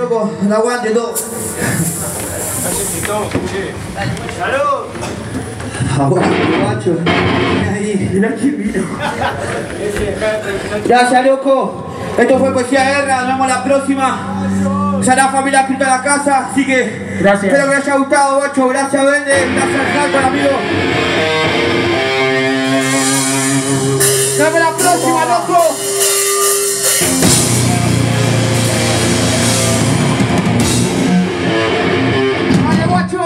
Loco, no aguante todo. ¡Salud! Aguante, macho. Ahí, mirá quién vino. Gracias, loco. Esto fue Poesía de Guerra. Nos vemos la próxima. Ya la familia ha escrito a la casa, así que gracias. Espero que les haya gustado, Bocho. Gracias, Vende. Gracias, Jaco, amigo. Nos vemos la próxima, loco. Vale, guacho.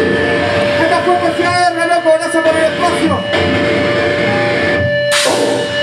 Gracias por el espacio.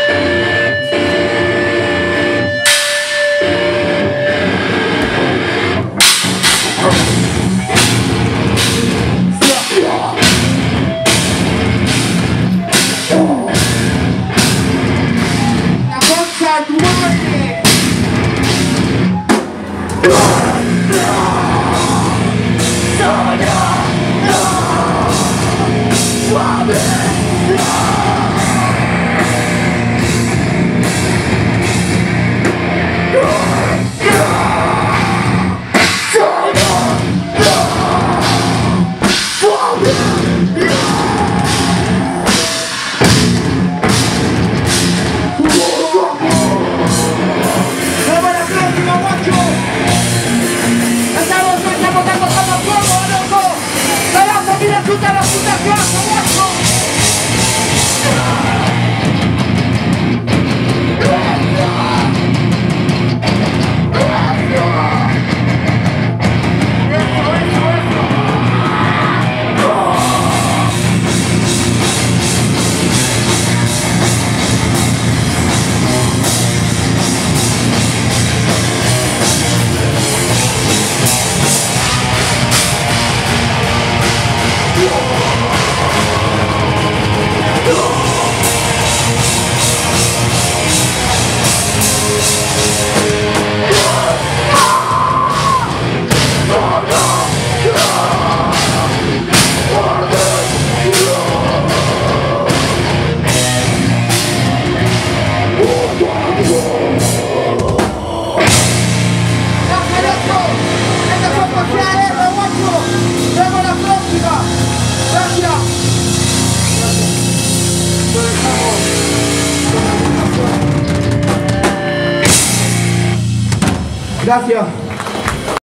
Gracias.